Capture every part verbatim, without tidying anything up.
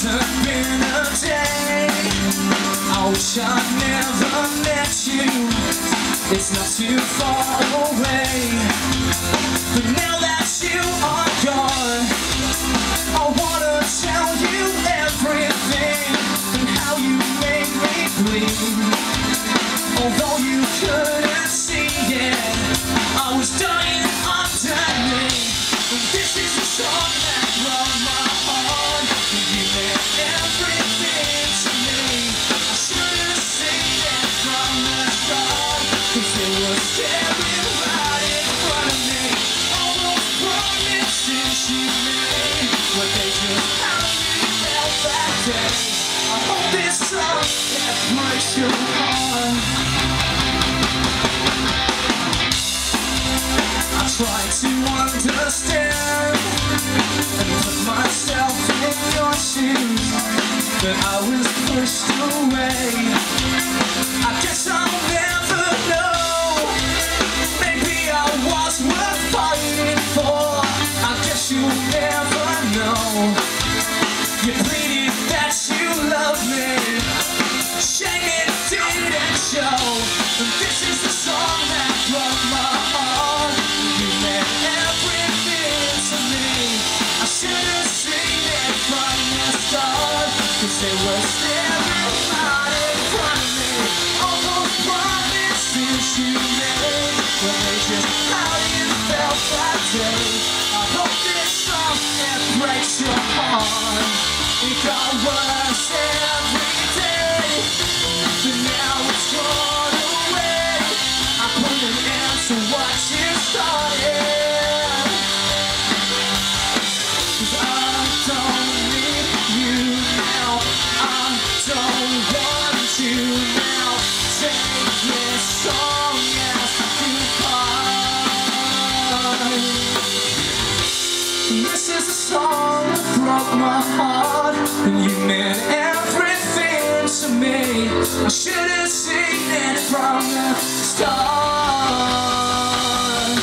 hasn't been a day I wish I'd never met you. It's not too far away, but now that you are gone, I wanna tell you everything and how you make me bleed. Although you couldn't see it, I was dying underneath. And this is a song that broke my heart. You meant everything to me. I should have seen it from the start, 'cause it was staring right in front of me. All those promises you made, but they just how you felt that day. I hope this song that breaks your heart. I try to understand and put myself in your shoes, but I was pushed away. I guess I'll never know. Maybe I was worth fighting for. I guess you'll never know. You pleaded that you love me, shame it didn't show. And this is the song that broke my heart. You meant everything to me. I should have seen it from the start, 'cause they were staring right in front of me. All those promises you made, well, they just how you felt that day. I hope this song that breaks your heart. It got worse every day, but now it's gone away. I put an end to what you started, 'cause I don't need you now. I don't want you now. Take this song as goodbye. This is the song that broke my heart, and you meant everything to me. I should have seen it from the start.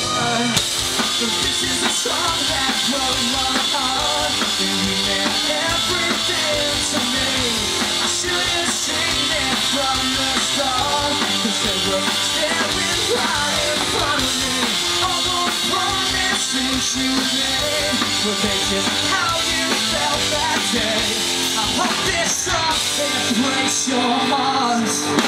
This is the song that broke my heart, and you meant everything to me. I should have seen it from the start, 'cause they were staring right in front of me. All those promises you made, but they just how you felt that day. I hope this song that breaks your heart.